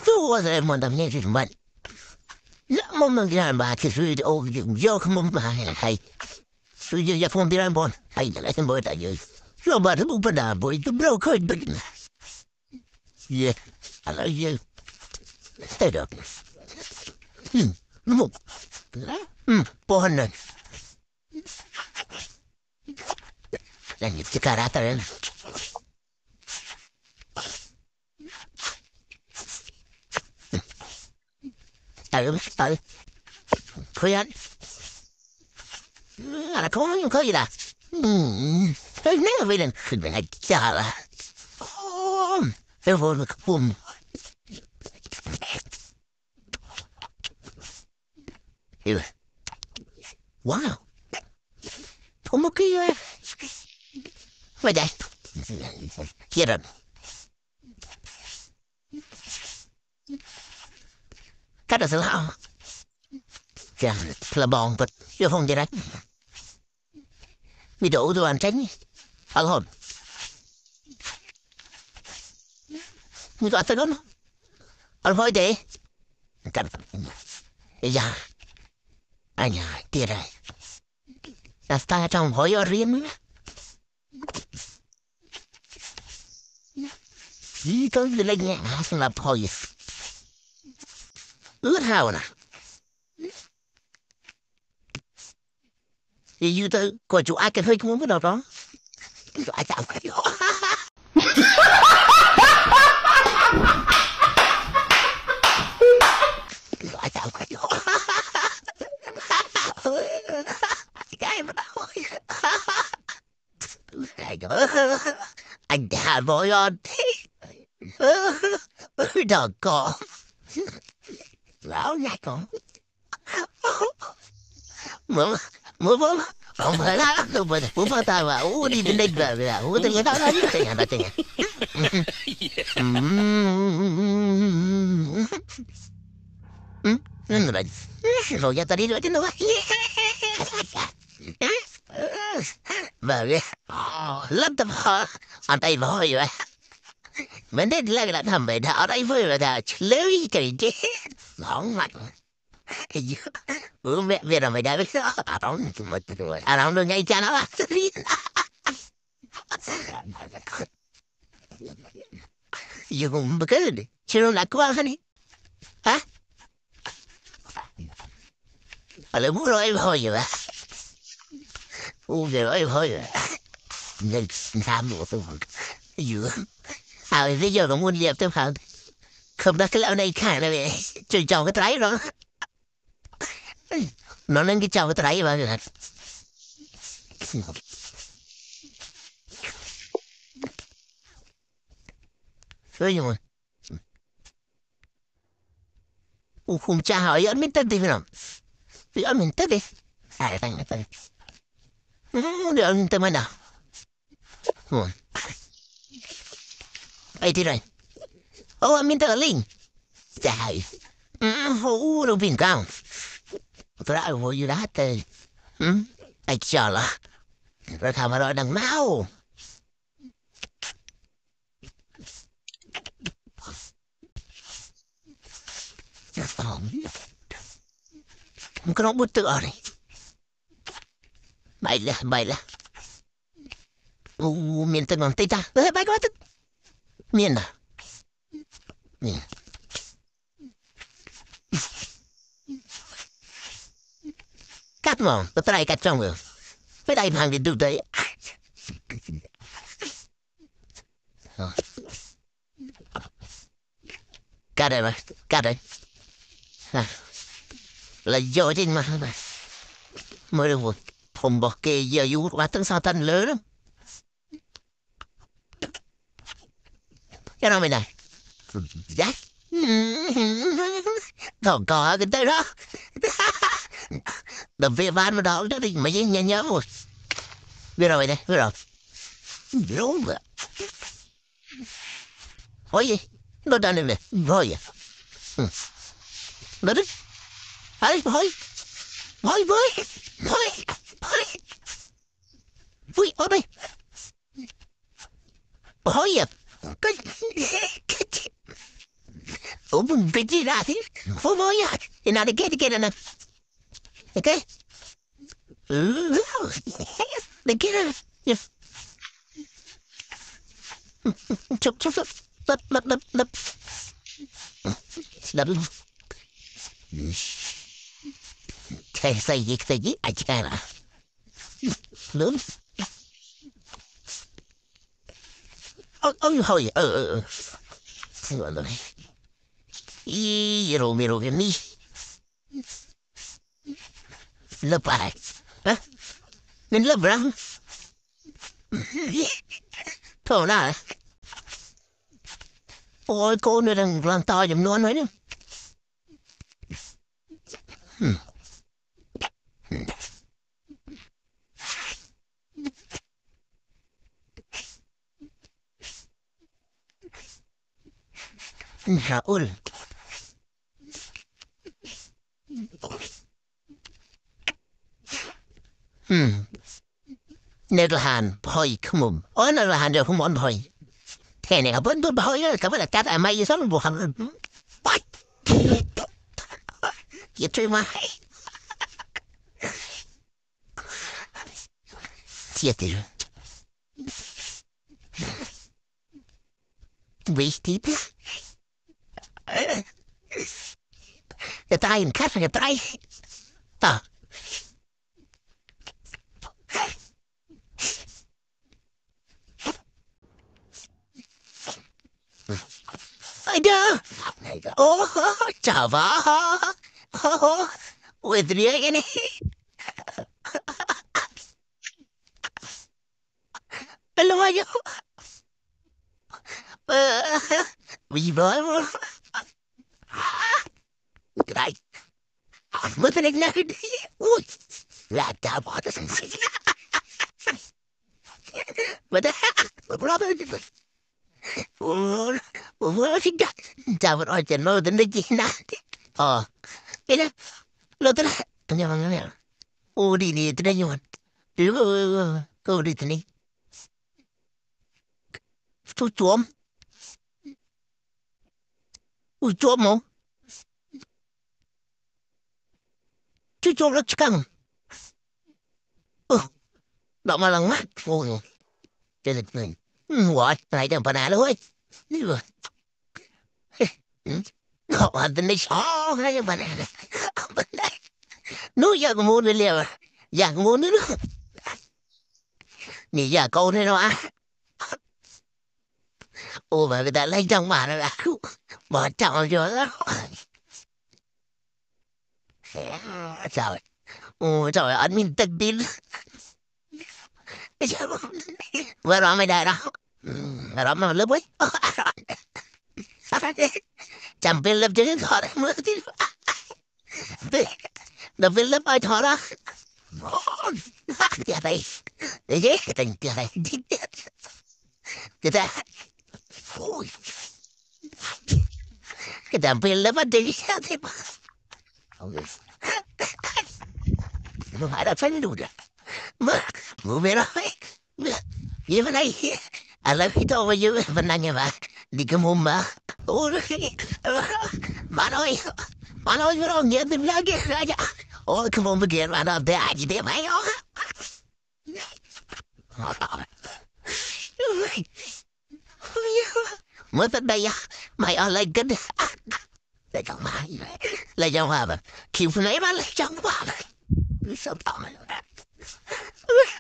Tôi là một tầm nhìn thì mình lắm mà cái bà thì suy ô do không mà hay suy do ya không đi làm bon hay là cái bữa tại vì do bà cũng phải làm bữa tôi đâu có bệnh yeah I like you stay up một bon này là những cái carácter tại khơi ăn là có gì là nếu mà lên khơi này chả là cái vô được bùm hiểu wow không có cái vậy đây kia rồi cắt được sao chà là bòn vật chưa không gì đấy bị đổ tôi ăn tránh ăn hồn như tôi ăn nó ăn hơi để cắt bây giờ anh nhà tiền này là ta trong hỏi ở riêng nữa chỉ có gì lên nhẹ là thôi ướt hào nè thì như tôi coi chú ai cái hơi không biết đâu đó chú ai chạm cái đó chú ai chạm cái đó cái mà đâu cái đó anh đã vội on đờ con lão nhai con mới vốn không phải là không phải muốn phát tài mà đi đến đây về từ cái đó đó chứ cái nhà đó tiền rồi ra ta đi nữa chứ đâu về lắm tập anh tay voi vậy mình đây là cái làm vậy ở đây với là lấy cái gì nóng mặt cái gì bữa mẹ về là mày đã biết đó à nó được ngay cha nó giờ cũng cái gì chứ nó là quá hả hả ở lại muốn rồi em thôi vậy u giờ em thôi nên tham một tôi vừa bây giờ cũng muốn dẹp tôi phải không đã cái lão này khả là vậy chơi trò cái trái đó nó lên cái trò cái trái vào rồi thế nhưng mà không cha hỏi anh mình tên gì vậy nào thì anh mình tên đi tăng tên được anh tên mình nào ấy thế này anh mình tên là Linh trời đâu bình cao tôi đã ủng hộ gì đó thì anh chờ là rồi thằng mà rồi đằng nào không có nó bút tựa này bậy là miền tây bằng tây ta bậy quá tức miền à miền cắt mà tôi tay cắt trong rồi với đây hàng thì được đấy cắt đây mà cắt đây là do trên mà mới được một phòng bọc kê giờ dù quá tăng sao tan lớn lắm cái nào mày này dạ còn có cái tay đó đập về van mà đó thì mày nhớ nhớ một biết rồi đây biết rồi đúng rồi hỏi gì nó đang này hỏi à nó đấy hỏi vui ở đây hỏi gì cái Open pretty that for more in the get enough. Okay? The kid if chop chop lấp lấp lấp lấp lấp say gì ai chơi là lớn ôi hồi gọi là y rồi cái mi lấp bài hả nên lấp ra thôi nè ôi cô nữa đang làm to giùm luôn nói nữa Raul nè là hàn bòi không mồm ôi nè là hàn rồi không món bòi thế này vẫn tôi bòi đó cảm ơn là cắt ai may sao nó buồn hẳn what you chơi mà thiệt rồi vì tí cái tay cắt cái tay ta ai đó ô chả vả with the cái này hello ai vì vậy cái này mới phải đánh cái đi ui là chả bỏ cái gì mà đó mà bro ủa xin chào vật ơi chẳng nói đến đây chị nè cái đó lo tới đây tôi nhớ bằng cái ô đi đi tới đây nhưng mà chứ cô đi tới đây tôi chuông ui chuông không chú chuông nó căng đó mà lần mắt ôi cái lịch này gọi này đang bàn luôn ấy rồi họ ăn tên này sao hay bàn này nuôi giờ cũng muốn đi liều giờ cũng muốn nữa nè giờ câu này nó ô mà người ta lấy trong mà nó là bỏ chọn rồi đó trời ôi trời anh mình tình tin vừa đó mày đại đó vừa đó mà lớp ấy chẳng biết lớp chứ thọ đấy mới tin đợt biết lớp ai thọ đó kia đây để chứ tình kia đây người ta cái đợt biết lớp anh đi sao thế mà nó phải là phải đủ được mà ngủ về đó vậy mà đây anh lại phải thôi mà như bên anh mà đi cái mồm mà ôi bạn ơi cái đó nghe tìm ra kia ra ôi cái mồm kia mà nó để gì để mày đó mới tới đây mày ở lại cái lại trong mày lại trong hòa mà kêu phụ nữ mà lại trong hòa mà sao tao mày